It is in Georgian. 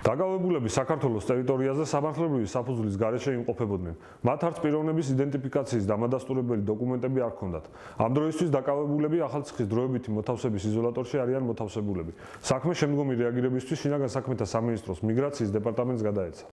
დაკავებულები საქართველოს ტერიტორიაზე სამართლებრივი საფუძვლის გარეშე იმყოფებოდნენ. მათ არც პიროვნების იდენტიფიკაციის დამადასტურებელი დოკუმენტები არ ჰქონდათ. ამ დროისთვის დაკავებულები ახალციხის დროებითი მოთავსების იზოლატორში არიან მოთავსებულები. საქმე შემდგომი რეაგირებისთვის შინაგან საქმეთა სამინისტროს მიგრაციის დეპარტამენტს გადაეცა.